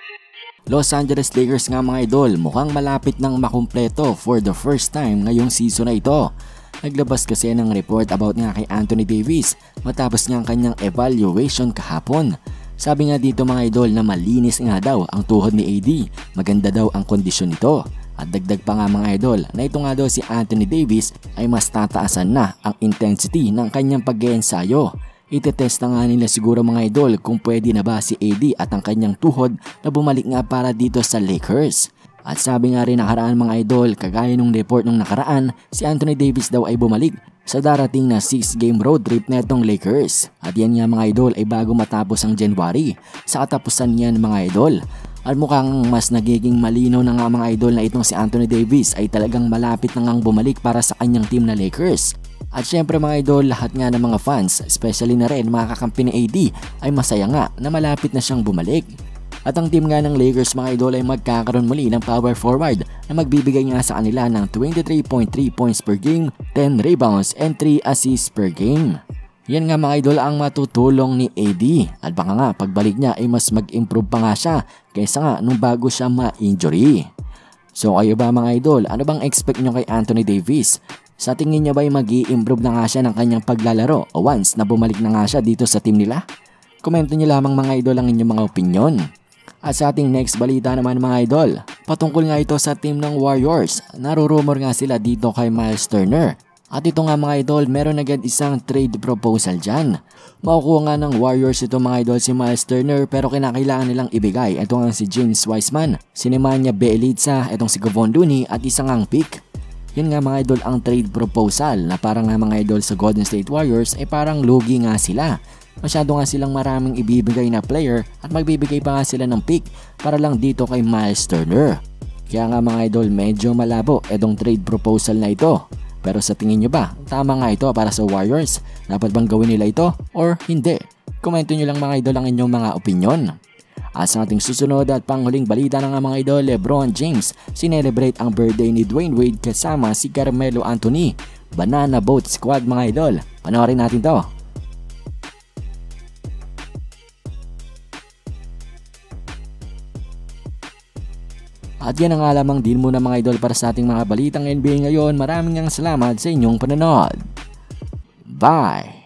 Los Angeles Lakers nga mga idol, mukhang malapit nang makumpleto for the first time ngayong season na ito. Naglabas kasi ng report about nga kay Anthony Davis matapos nga ang kanyang evaluation kahapon. Sabi nga dito mga idol na malinis nga daw ang tuhod ni AD, maganda daw ang kondisyon nito. At dagdag pa nga mga idol na ito nga daw si Anthony Davis ay mas tataasan na ang intensity ng kanyang pag-iensayo. Itetest na nga nila siguro mga idol kung pwede na ba si AD at ang kanyang tuhod na bumalik nga para dito sa Lakers. At sabi nga rin nakaraan mga idol, kagaya nung report nung nakaraan, si Anthony Davis daw ay bumalik sa darating na 6-game road trip netong Lakers. At yan nga mga idol ay bago matapos ang January. Sa katapusan yan mga idol. At mukhang mas nagiging malinaw na nga mga idol na itong si Anthony Davis ay talagang malapit na ngang bumalik para sa kanyang team na Lakers. At syempre mga idol, lahat nga ng mga fans, especially na rin mga kakampi ni AD, ay masaya nga na malapit na siyang bumalik. At ang team nga ng Lakers mga idol ay magkakaroon muli ng power forward na magbibigay nga sa kanila ng 23.3 points per game, 10 rebounds and 3 assists per game. Yan nga mga idol ang matutulong ni AD at baka nga pagbalik niya ay mas mag-improve pa nga siya kaysa nga nung bago siya ma-injury. So kayo ba mga idol, ano bang expect nyo kay Anthony Davis? Sa tingin niyo ba ay mag-i-improve na nga siya ng kanyang paglalaro o once na bumalik na nga siya dito sa team nila? Komento niyo lamang mga idol ang inyong mga opinyon. At sa ating next balita naman mga idol, patungkol nga ito sa team ng Warriors. Narurumor nga sila dito kay Miles Turner. At ito nga mga idol, meron agad isang trade proposal dyan. Makukuha nga ng Warriors ito mga idol si Miles Turner pero kinakailangan nilang ibigay. Ito nga si James Wiseman, si Nemanja Bjelica, itong si Kevon Looney at isang ang pick. Yan nga mga idol ang trade proposal na parang nga mga idol sa Golden State Warriors ay parang lugi nga sila. Masyado nga silang maraming ibibigay na player at magbibigay pa nga sila ng pick para lang dito kay Miles Turner. Kaya nga mga idol medyo malabo itong trade proposal na ito. Pero sa tingin nyo ba, tama nga ito para sa Warriors? Dapat bang gawin nila ito or hindi? Komento nyo lang mga idol ang inyong mga opinyon. At sa ating susunod at panghuling balita ng mga idol, LeBron James sinelebrate ang birthday ni Dwayne Wade kasama si Carmelo Anthony. Banana Boat Squad mga idol. Panoorin natin to. At yan ang alamang din muna mga idol para sa ating mga balitang NBA ngayon. Maraming salamat sa inyong panonood. Bye!